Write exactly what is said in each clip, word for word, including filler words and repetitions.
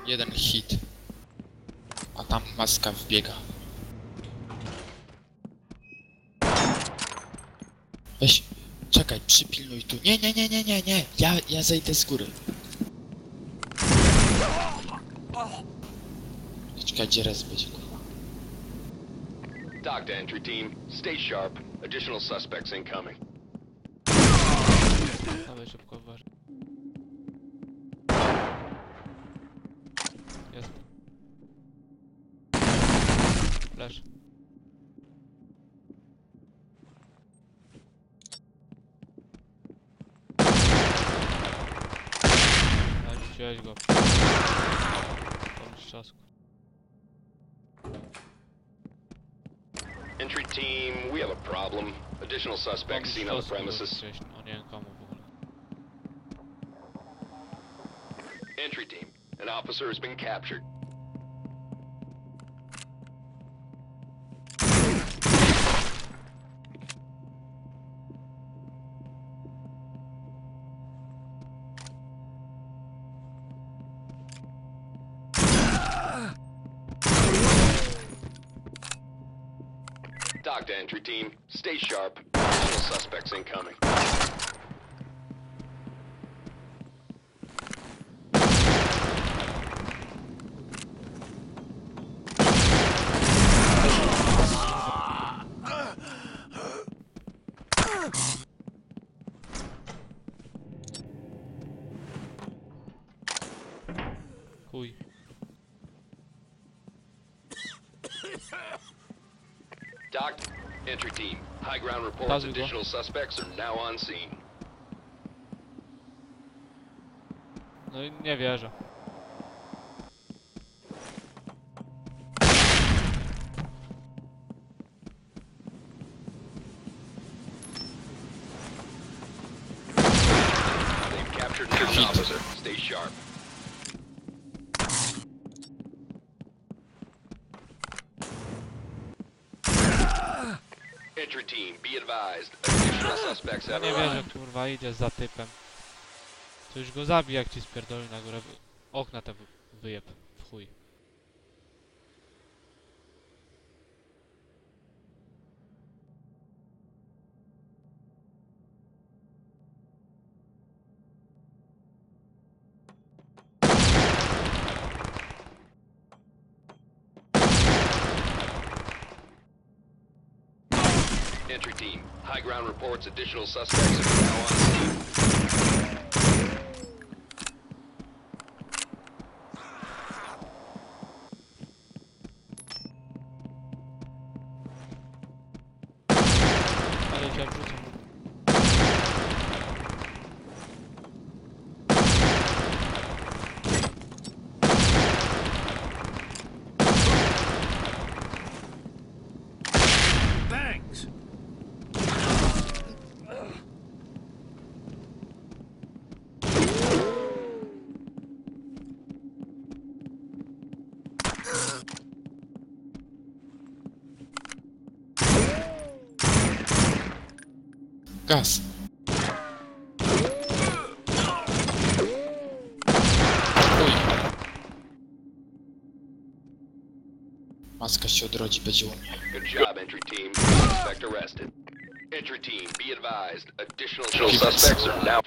Jeden hit. A tam maska wbiega. Weź, czekaj, przypilnuj tu. Nie, nie, nie, nie, nie, nie. Ja, ja zejdę z góry. Czekaj, gdzie res będzie, kurwa. Dock to entry team. Stay sharp. Additional suspects incoming. Dawaj szybko, uważaj. Jest. Flash. A, rzuciłeś go. Pomyśl czasku. Entry team, we have a problem. Additional suspects seen on the premises. No nie wiem komu w ogóle. Entry team, an officer has been captured. Dock to entry team. Stay sharp. Additional suspects incoming. Chuj. Dock, entry team. High ground reports Pazuj go. additional suspects are now on scene. No i nie wierzę. They've captured an officer. Stay sharp. Entry team, be advised. Additional suspects Ja have nie wierzę, arrived. kurwa, idzie za typem. To już go zabij, jak ci spierdoli na górę. Okna te wy- wyjeb. W chuj. Entry team, high ground reports additional suspects are now on scene. Ale cię wrzucą. Thanks. Gaz. Chuj. Maska się odrodzi, będzie u mnie. Good job, entry team. Suspect arrested. Entry team, be advised. Additional suspects are now.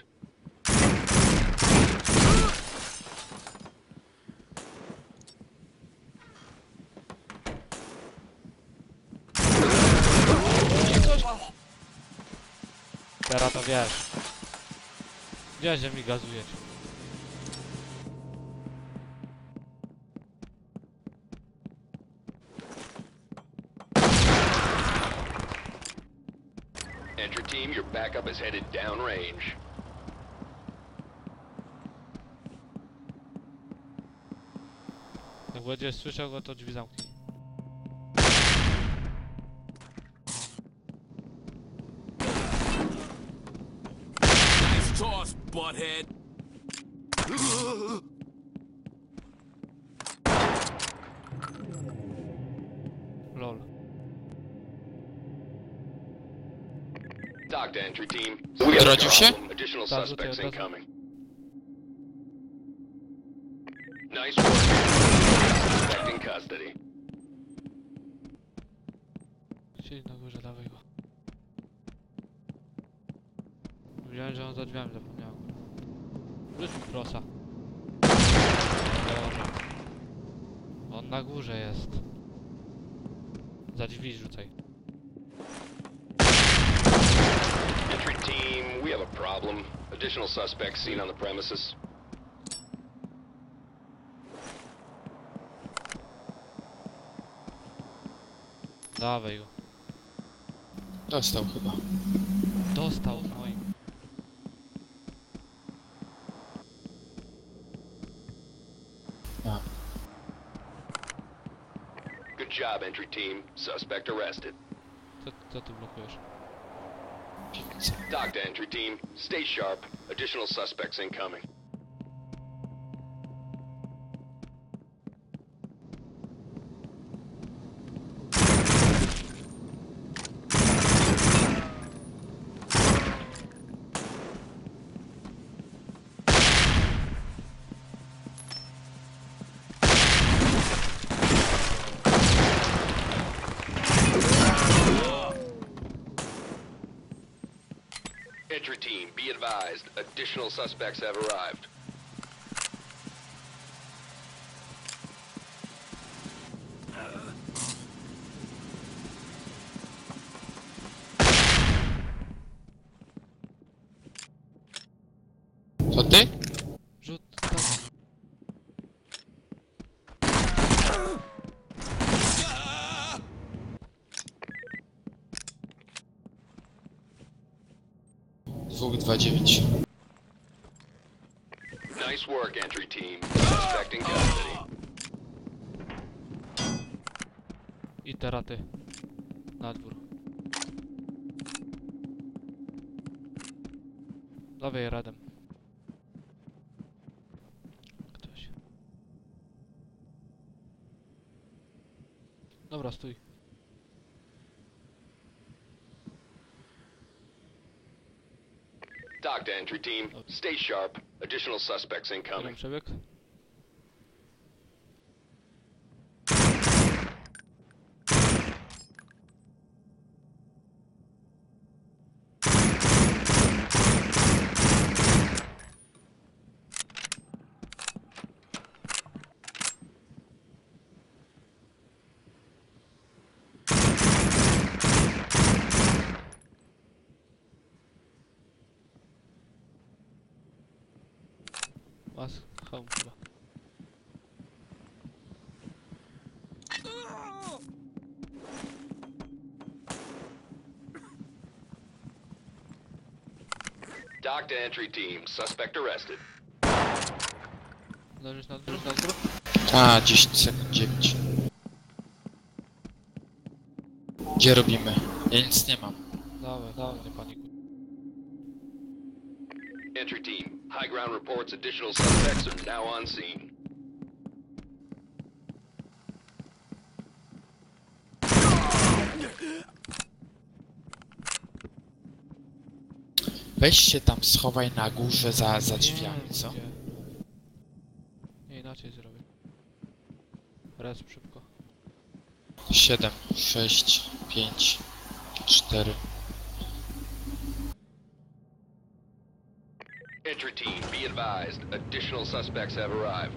Teraz to wiesz. Gdzie że mi gazujesz? Entry team, your backup is headed downrange. Jak będziesz słyszał go, to drzwi zamknij. Nice toss, butthead. Lol. Dock to entry team. We have a Odrodził się? problem. Additional Tak, suspects rzuciłem, tak. incoming. Nice work. Suspect in custody. Siedź na górze, dawaj go. Wiedziałem, że on za drzwiami, zapomniałem. Rzuć mi prosa. Boże. On na górze jest. Za drzwi rzucaj. Entry team, we have a problem. Additional suspects seen on the premises. Dawaj go. Dostał chyba. Dostał w moim. A, Good job, entry team. Suspect arrested. Co, co ty blokujesz? piwnica. Dock to entry team. Stay sharp. Additional suspects incoming. Entry team, be advised. Additional suspects have arrived. To ty? Rzut, tam. Dwóch, dwa, dziewięć. Nice work, entry team. Suspect in custody. I teraz ty. Na dwór. Dawaj radem. Ktoś. Dobra, stój. Dock to entry team. Stay sharp. Additional suspects Jeden incoming. przebieg. Mas, hełm chyba. Dock to entry team. Suspect arrested. Leżysz na dwór, na dwór? A, dziesięć sekund, dziewięć. Gdzie robimy? Ja nic nie mam. Dawaj, dawaj, nie panikuj. Entry team. High ground reports additional suspects are now on scene. Weź się tam schowaj na górze za, za drzwiami, Nie, co? gdzie? Nie, inaczej zrobię. Res szybko. siedem, sześć, pięć, cztery. Entry team, be advised. Additional suspects have arrived.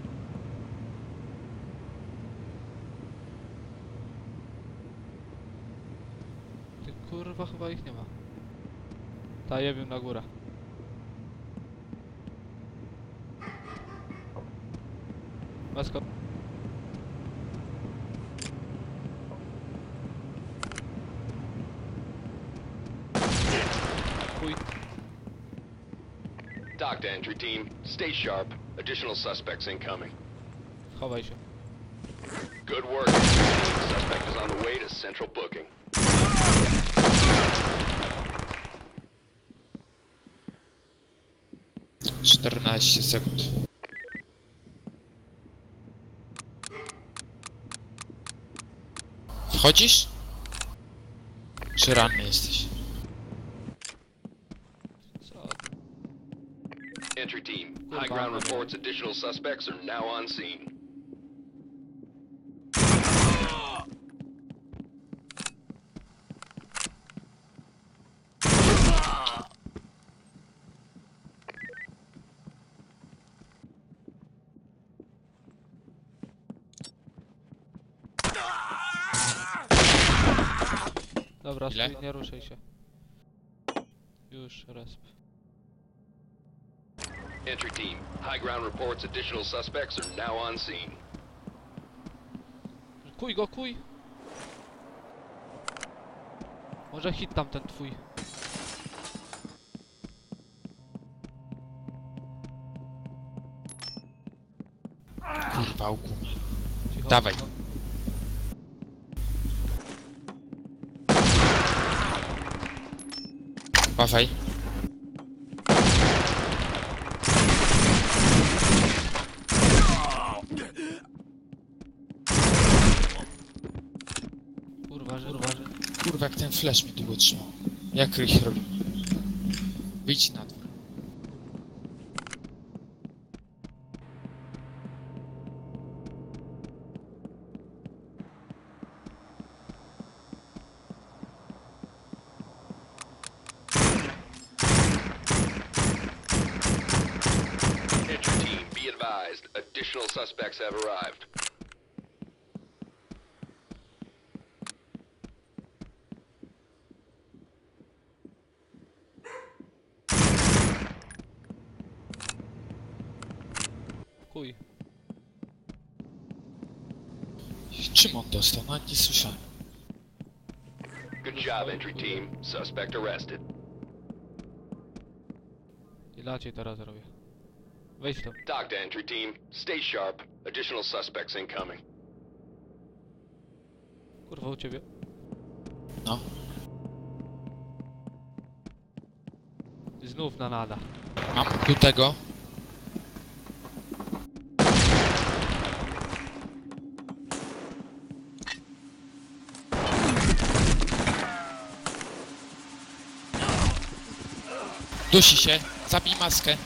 Ty kurwa, chyba ich nie ma. Ta jebią na górę. Masko. Chuj. Dock to entry team. Stay sharp. Additional suspects incoming. Chowaj się. Good work, entry team. Suspect is on the way to central booking. czternaście sekund. Wchodzisz? Czy ranny jesteś? Co? Entry team, high ground reports additional suspects are now on scene. Dobra, Ile? stój, nie ruszaj się. Już, resp. Entry team, high ground reports additional suspects are now on scene. Kuj go, kuj! Może hit tam ten twój. Kurwa, łuku. Cicho. Dawaj. Uważaj. Kurwa, że, kurwa, że. Kurwa, jak ten flash mi długo trzymał. Jak ryś robi. Wyjdź na dwór. Entry team, be advised, additional suspects have arrived. Kuj. Czym on dostał? Nawet nie słyszałem. Good job, entry team. Suspect arrested. Ilaciej teraz robię. Wejdź tam. Talk to entry team. Stay sharp. Additional suspects incoming. Kurwa, u ciebie. No. Znów na nada. Mam tu tego. Dusi się. Zabij maskę.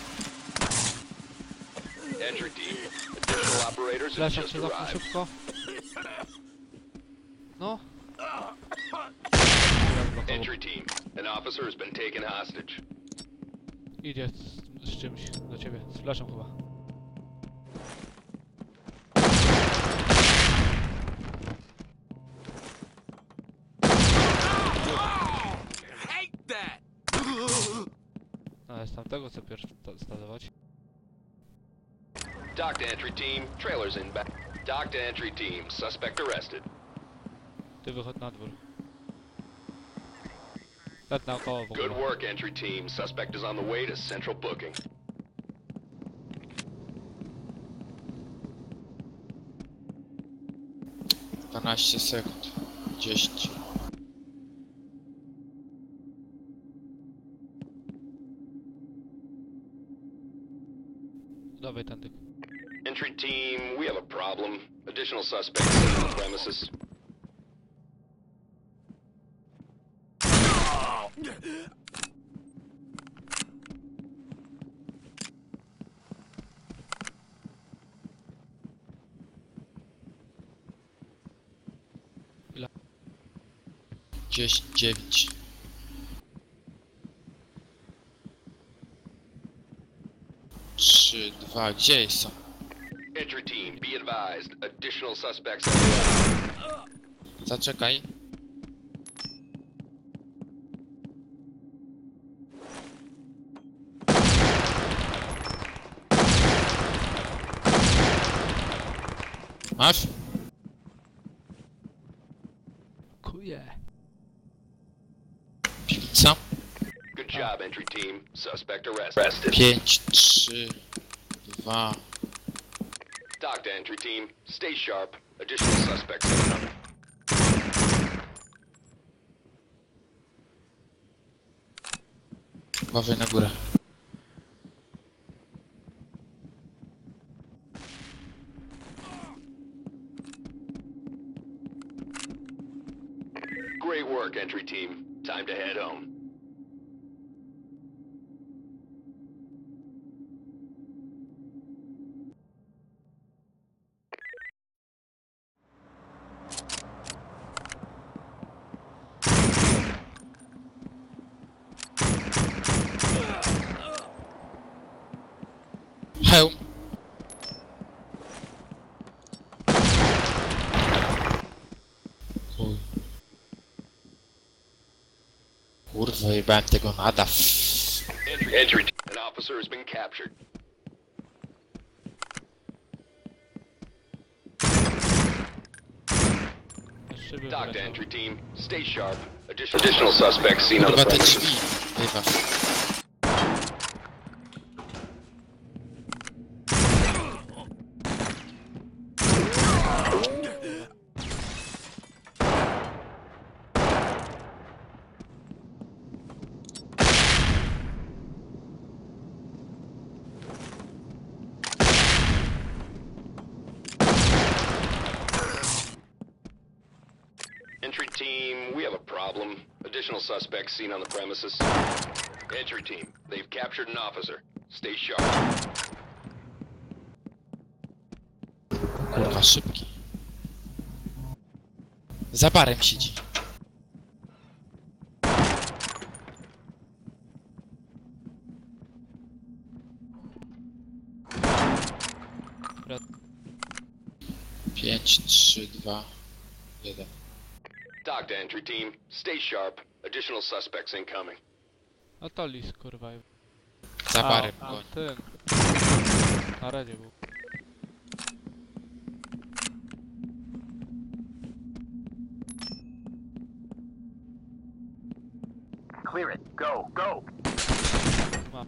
Entry team. Additional operators have Fleszak just się zapnął arrived. szybko. No. Entry team. An officer has been taken hostage. Idzie z, z czymś do ciebie. Z flaszem chyba. Hate that! No, jest tam tego co pierwszy stadować. Talk to entry team. Trailers inbound. Talk to entry team. Suspect arrested. Ty wychodź na dwór. Tak naokoło w Good ogóle. work, entry team. Suspect is on the way to central booking. dwanaście sekund. dziesięć. Dawaj tędy. Entry team, we have a problem. Additional suspects in the premises. dziesięć, dziewięć. trzy, dwa, gdzie są? Entry team, be advised. Additional suspects have arrived. Zaczekaj. Masz? Kuje. Piwnica. Good job, entry team. Suspect arrested. pięć, trzy, dwa. Talk to entry team. Stay sharp. Additional suspects incoming. Uważaj na górę. Great work, entry team. Time to head home. Hełm. Chuj. Kurwa, jebałem tego nada. Entry, entry team. An officer has been captured. Na szyby Dock to wyleciał. entry team. Stay sharp. Additional, additional suspects seen on the Kurwa, te premises. drzwi. Chyba. Entry team, we have a problem. Additional suspects seen on the premises. Entry team, they've captured an officer. Stay sharp. Kurwa, szybki. Za barem siedzi. Pięć, trzy, dwa, jeden. Dock to entry team. Stay sharp. Additional suspects incoming. A to lis, kurwa. Za barem A, goń. ten. Na radzie był. Clear it. Go, go. Ma.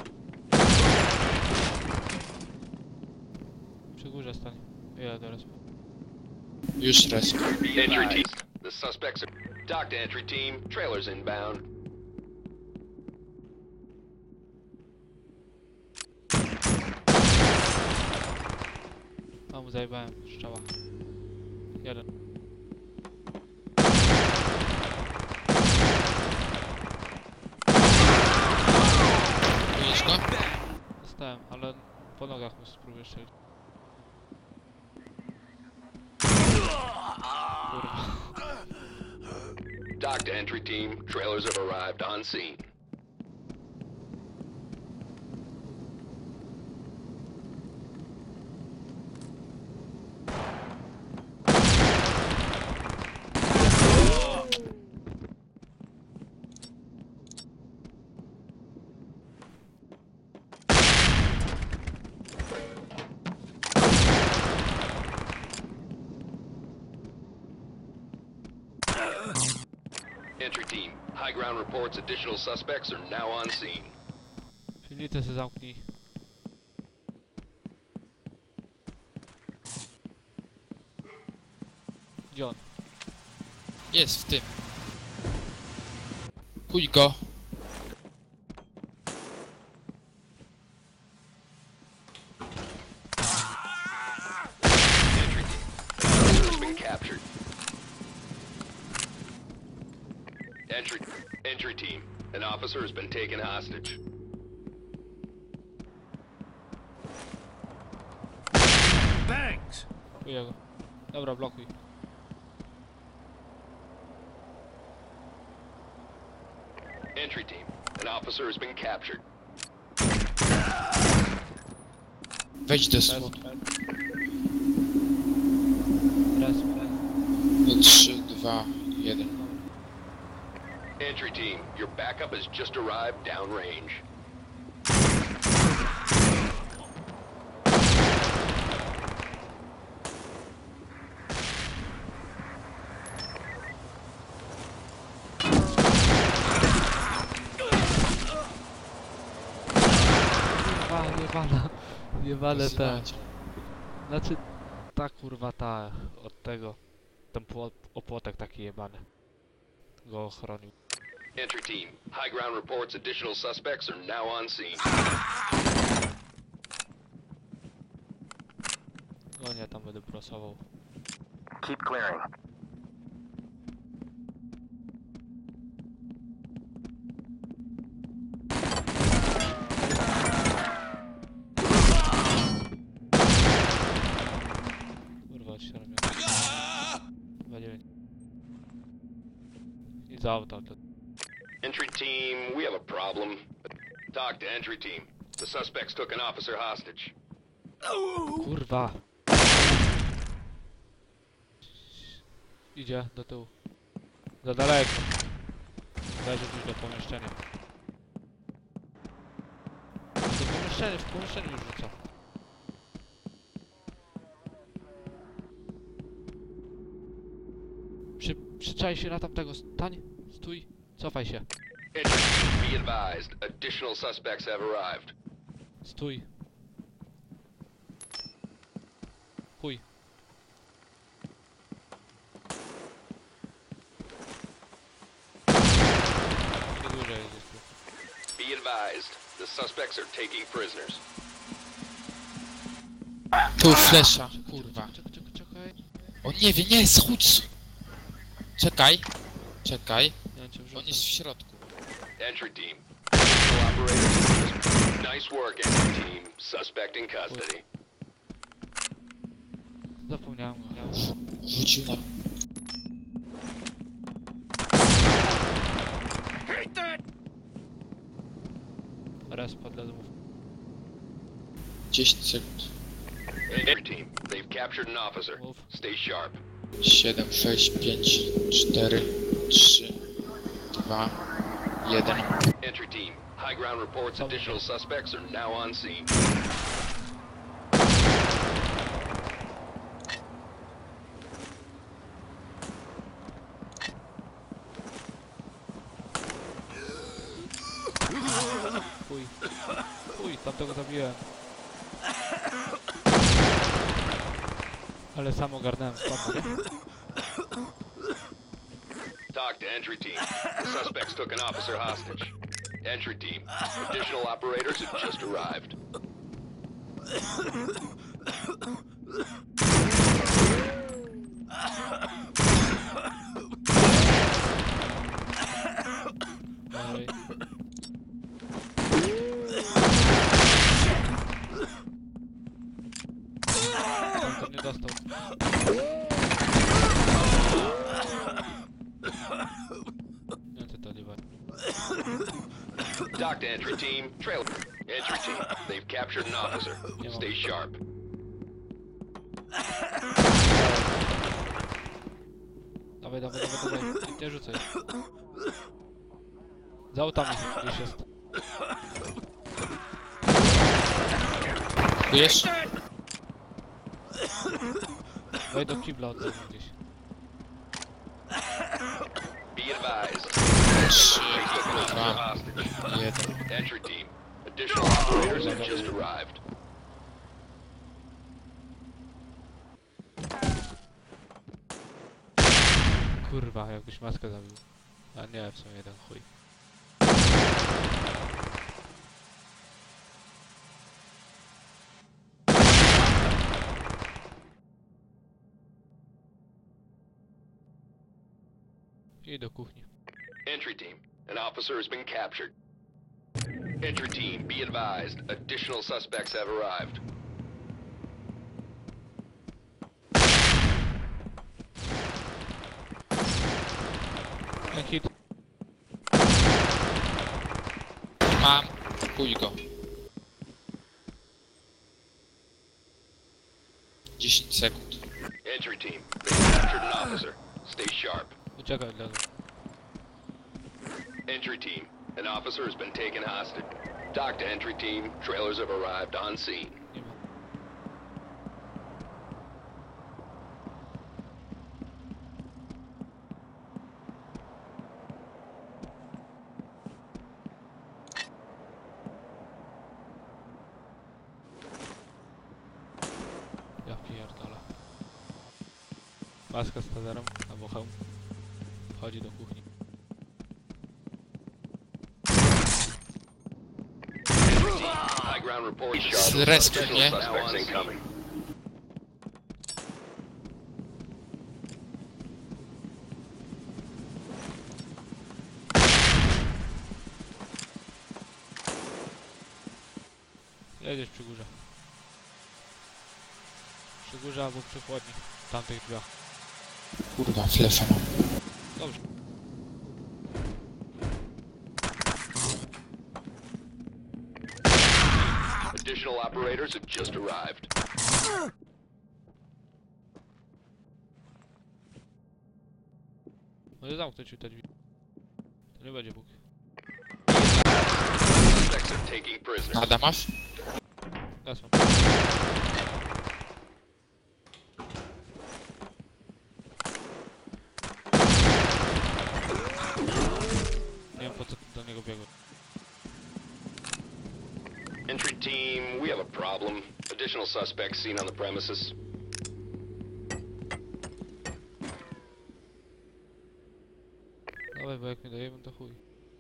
Przy górze stanie. Ile teraz? Już raz. Entry team. The suspects are... Dock to entry team. Trailers inbound. A mu zajebałem. Strzała. Jeden. Czujesz go? Dostałem, ale po nogach mu spróbuję strzelić. Kurwa. Dock to entry team. Trailers have arrived on scene. Entry team. High ground reports additional suspects are now on scene. Piwnicę se zamknij. Gdzie on? Jest w tym. Kuj go. Entry team. An officer has been captured. Entry, entry team. An officer has been taken hostage. Thanks. Chuję go. Dobra, blokuj. Entry team. An officer has been captured. Wejdź do Res, słodu. res, res. No, trzy, dwa, jeden. Entry team. Your backup has just arrived downrange. Kurwa, jebana. Jebane te. Wyzywać. Znaczy, ta kurwa ta od tego. Ten płot, opłotek taki jebany. Go ochronił. Entry team. High ground reports additional suspects are now on scene. No nie, tam będę prosował. Keep clearing. Kurwa, odświeżam. dwa dziewięć. I za auto. To... Entry team, we have a problem. Talk to entry team. The suspects took an officer hostage. Kurwa. Idzie do tyłu. Za daleko. Leży gdzieś do pomieszczenia. Do pomieszczenia, w pomieszczeniu już rzuca. Przy, przyczaj się na tamtego. Stań. Stój. Cofaj się. Entry team, be advised. Additional suspects have arrived. Stój. Chuj. Nie dłużej jest tu. Be advised. The suspects are taking prisoners. Tu flesza, kurwa. Czekaj, czekaj, czekaj. On nie wie, nie, schudź! Czekaj, czekaj. Nie wiem, czy On wrzucę. jest w środku. Entry team. Additional operators. Nice work, entry team. Suspect in custody. Zapomniałem go. Rzucił na... Respa dla domów. dziesięć sekund. Entry team. They've captured an officer. Move. Stay sharp. siedem, sześć, pięć, cztery, trzy, dwa, jeden. Entry team. High ground reports additional suspects are now on scene. Chuj. Chuj, tamtego zabiłem. Ale sam ogarnąłem spadł, nie? Talk to entry team. The suspects took an officer hostage. Entry team. Additional operators have just arrived. Dalej. Tamten nie dostał. Nie, ty to nie wa- Talk to entry team. Trail. Entry team. They've captured an officer. Stay sharp. Dawaj, dawaj, dawaj, dawaj. Nie, nie rzucaj. Za autami gdzieś jest. Wiesz? Wejdź do kibla od razu gdzieś. Be advised. trzy, They took an officer dwa, hostage. jeden. Entry team. Additional operators have just arrived. Kurwa, jakbyś maskę zabił. A nie, w sumie jeden chuj. I do kuchni. Entry team. An officer has been captured. Entry team, be advised. Additional suspects have arrived. Ten hit. Mam. Chuj go. dziesięć sekund. Entry team, they've captured an officer. Stay sharp. Uciekaj od razu. Entry team, an officer has been taken hostage. Talk to entry team. Trailers have arrived on scene. Nie ma. Ja pierdolę. Maska z taserem, albo hełm. Wchodzi do kuchni. Entry team, high ground report sharp. Rescue, Additional nie? suspects incoming. Jedziesz przy górze. Przy górze albo przy chłodni. W tamtych drzwiach. Kurwa, flesza mam. Dobrze. Additional operators have just arrived. Może zamknąć mi te drzwi. To nie będzie Bóg. Suspects are taking prisoners. Nada masz? Gasłem. Nie wiem po co do niego biegłem. Entry team, we have a problem. Additional suspects seen on the premises. Dawaj, bo jak mnie dojemy to chuj.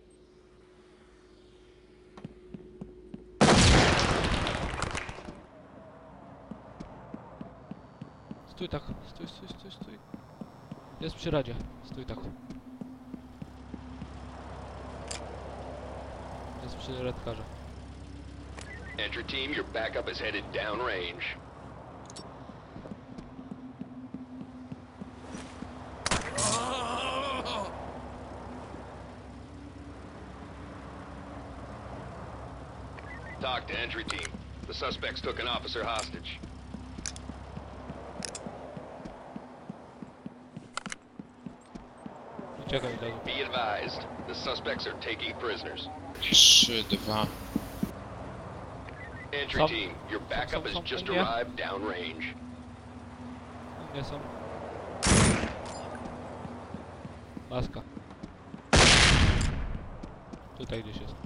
Stój tak, stój, stój, stój, stój. Jest przy radzie, stój tak. Jest przy redkarze. Entry team, your backup is headed downrange. Talk to entry team. The suspects took an officer hostage. Uciekaj od razu. Be advised, the suspects are taking prisoners. trzy, dwa. Entry Some- team, your backup has some- just some, yeah. arrived downrange. U mnie są. Maska. Tutaj gdzieś jest.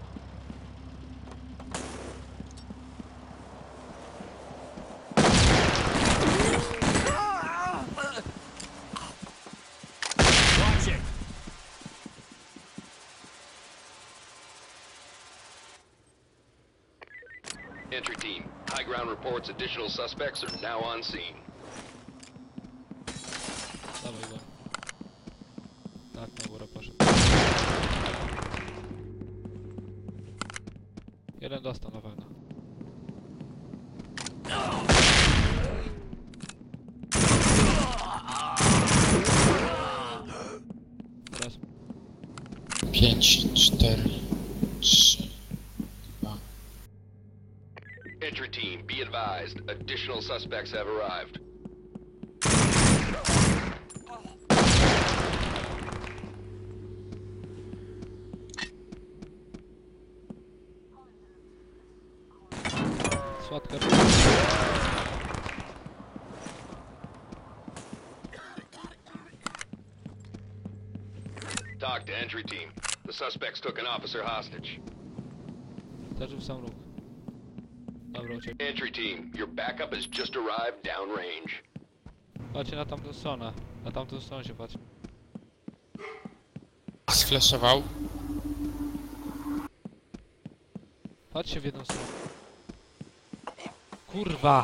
Watch it. Entry team, high ground reports additional suspects are now on scene. Dawaj go. Tak, na górę poszedł. Jeden dostał na pewno. Teraz. pięć, cztery, trzy, dwa. Entry team, be advised, additional suspects have arrived. Słodka. Talk to entry team. The suspects took an officer hostage. Też w sam róg. Dobra, uciekaj. Entry team, your backup has just arrived downrange. Patrzcie na tamtą stronę. Na tamtą stronę się patrz. Sflashował. Patrzcie w jedną stronę. Kurwa!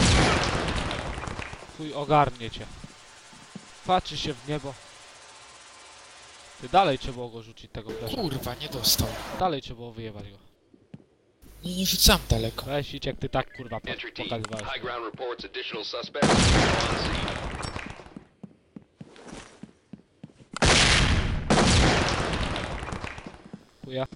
Chuj ogarnie cię. Patrzy się w niebo. Ty dalej trzeba było go rzucić tego flesza. Kurwa, nie dostał. Dalej trzeba było wyjebać go. Nie, nie rzucam daleko. Weź idź jak ty tak kurwa po- Entry team, pokazywałeś. high ground reports additional suspects are now on scene. Chuja.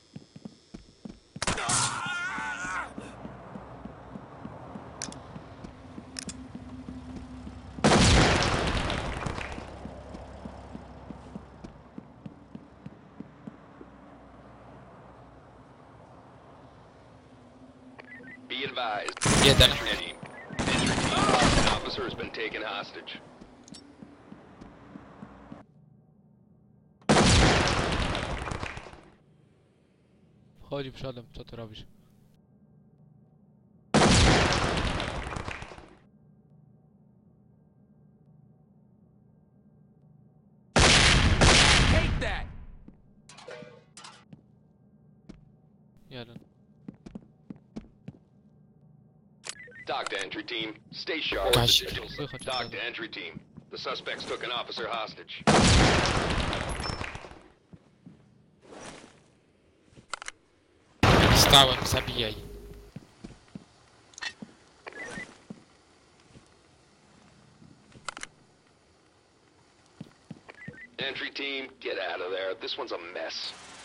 Be advised. Jeden. Entry team. Entry team. An officer has been taken hostage. Wchodzi przodem, co ty robisz? Take that. Jeden. Talk to entry team. Stay sharp. Gosh. Additional- Wychodź od Talk razu. to entry team. The suspects took an officer hostage. Stałem, zabijaj. Entry team, get out of there. This one's a mess.